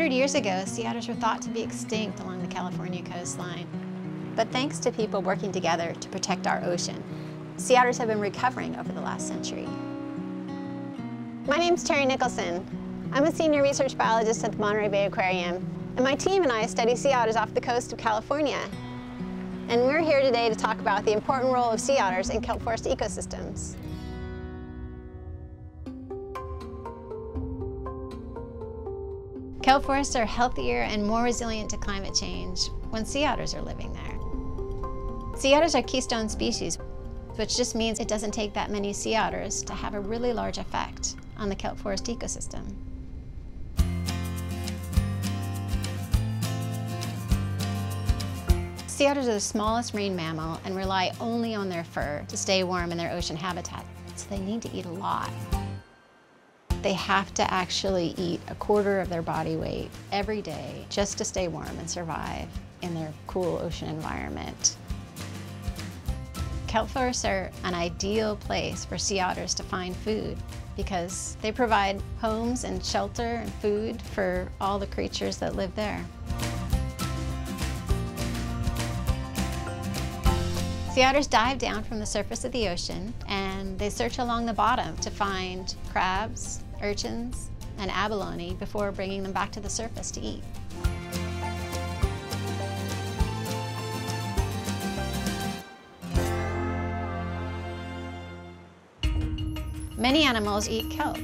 100 years ago, sea otters were thought to be extinct along the California coastline. But thanks to people working together to protect our ocean, sea otters have been recovering over the last century. My name's Teri Nicholson. I'm a senior research biologist at the Monterey Bay Aquarium, and my team and I study sea otters off the coast of California. And we're here today to talk about the important role of sea otters in kelp forest ecosystems. Kelp forests are healthier and more resilient to climate change when sea otters are living there. Sea otters are keystone species, which just means it doesn't take that many sea otters to have a really large effect on the kelp forest ecosystem. Sea otters are the smallest marine mammal and rely only on their fur to stay warm in their ocean habitat, so they need to eat a lot. They have to actually eat a quarter of their body weight every day just to stay warm and survive in their cool ocean environment. Kelp forests are an ideal place for sea otters to find food because they provide homes and shelter and food for all the creatures that live there. Sea otters dive down from the surface of the ocean and they search along the bottom to find crabs, urchins, and abalone before bringing them back to the surface to eat. Many animals eat kelp,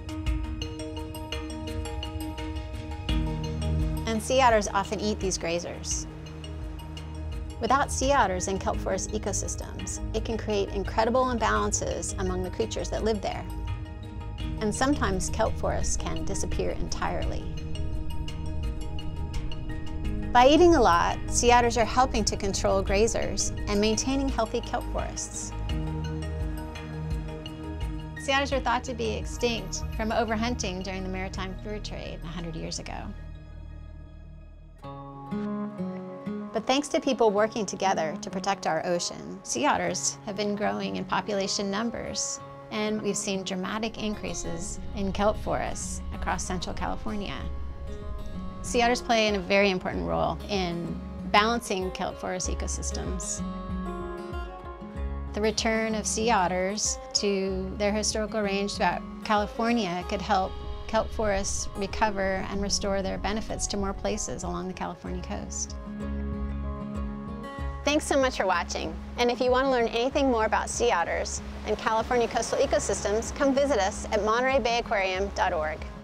and sea otters often eat these grazers. Without sea otters in kelp forest ecosystems, it can create incredible imbalances among the creatures that live there. And sometimes kelp forests can disappear entirely. By eating a lot, sea otters are helping to control grazers and maintaining healthy kelp forests. Sea otters were thought to be extinct from overhunting during the maritime fur trade 100 years ago. But thanks to people working together to protect our ocean, sea otters have been growing in population numbers, and we've seen dramatic increases in kelp forests across Central California. Sea otters play a very important role in balancing kelp forest ecosystems. The return of sea otters to their historical range throughout California could help kelp forests recover and restore their benefits to more places along the California coast. Thanks so much for watching. And if you want to learn anything more about sea otters and California coastal ecosystems, come visit us at montereybayaquarium.org.